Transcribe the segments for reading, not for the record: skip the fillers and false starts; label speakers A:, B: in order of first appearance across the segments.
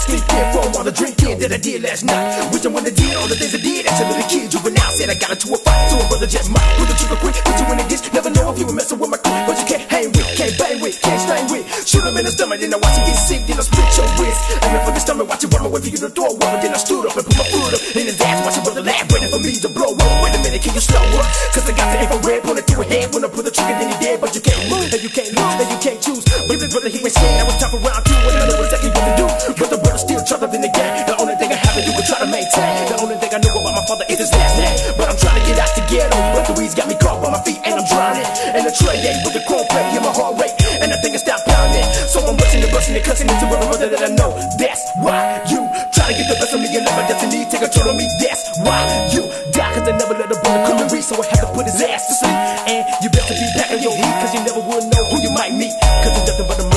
A: thinking from all the drinking that I did last night. Wish I would've did all the things I did as a little kid. Juvenile said I got into a fight, so a brother just might put the trigger quick, put you in the ditch. Never know if you were messing with my clique, but you can't hang with, can't bang with, can't slang with. Shoot him in the stomach, then I watch him get sick, then I split your wrist. Aiming for the stomach, watch it run away for you to throw over. Then I stood up and put my foot up in his ass, watch your brother laugh, waiting for me to blow up. Wait a minute, can you slow up? Cause I got the infrared, point it through his head. When I pull the trigger, then he dead, but you can't move, and you can't lose, and you can't choose. But this brother, he ain't scared, I was top around too, and I know exactly what to do. But the brother still trapped up in the game. The only thing I have to do is try to maintain. The only thing I know about my father is his last name. But I'm trying to get out to ghetto, but the weeds got me caught by my feet, and I'm drowning. And the tray ain't with the chrome plate, hear my heart rate, and I think I stopped pounding. So I'm rushing and busting and cussing into every brother that I know. That's why you try to get the best of me and let my destiny take control of me. That's why you die, cause I never let a brother come and reach, so I had to put his ass to sleep. And you better be back in your heat, cause you never will know who you might meet, cause it's nothing but a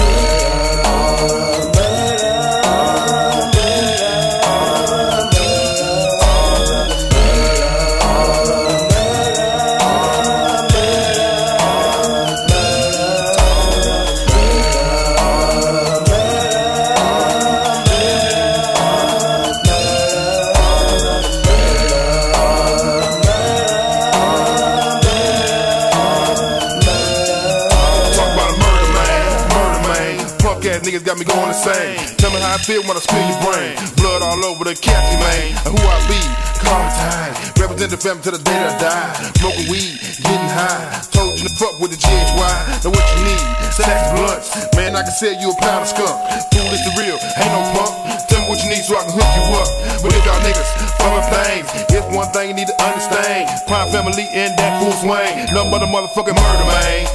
B: niggas got me going insane. Tell me how I feel when I spill your brain. Blood all over the khaki, man. And who I be, call it time. Represent the family till the day that I die. Smoking weed, getting high. Told you to fuck with the GHY. Know what you need, stacks blunts. Man, I can sell you a pound of skunk. Food is the real, ain't no punk. Tell me what you need so I can hook you up. But if y'all niggas fucking things, it's one thing you need to understand. Crime family in that full swing. Nothing but a motherfucking murder, man.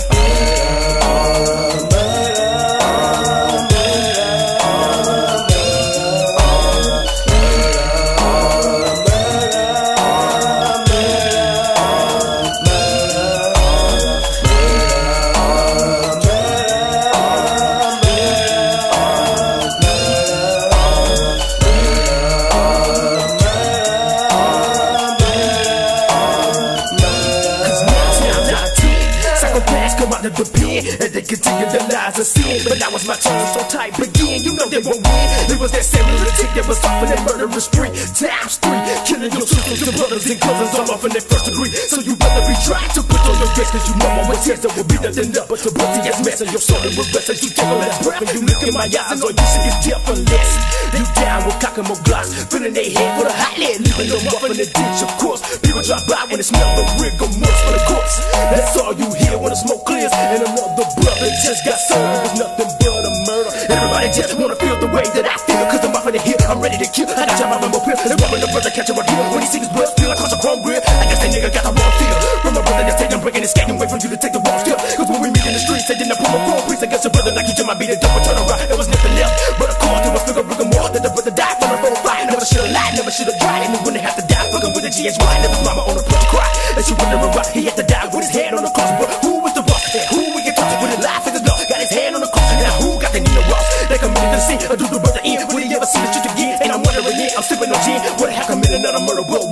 A: Come out of the pen, and they continue the lies of sin. But now it's my turn, so tight begin. You know they won't win. It was that same lunatic that was off in that murderous spree. Times 3, killing your sisters and brothers and cousins all off in their first degree. So you better be trying to put on your face, cause you know my intentions there will be nothing up but to put the ass mess. And your soul will rest as you take a last breath. And you look in my eyes, all you see is death unless you down with cock and more glocks, filling their head with a hot lead, leaving them off in the ditch. Of course, people drop by when it smells the rigor mortis for the corpse. That's all you hear when the smoke clears. And another brother just got sold. It was nothing but a murder. Everybody just wanna feel the way that I feel, cause I'm off in the hill, I'm ready to kill. I got time, I remember pill. And when the brother catch him right here, when he sees his blood spill across a chrome grill, I guess that nigga got the wrong feel. From my brother that's taking, breaking and skating, wait for you to take the wrong step. Cause when we meet in the streets, they didn't put my wrong priest. I guess your brother like you just might be the double turn around. There was nothing else but a call to a figure rigor more that the brother died from a phone fight. Never should've lied, never should've tried. And he wouldn't have to die, fucking with a GHY. Never his mama on the porch cry. And she wondering why he had to die with his head on the cross. But who was the boss? And who we can talk with his life in the law? Got his hand on the cross. Now who got the Nina Ross? They committed the sin, or do the brother in? Would he ever see the truth again? And I'm wondering, yeah, I'm sipping on gin. Would I have committed another murder? Whoa,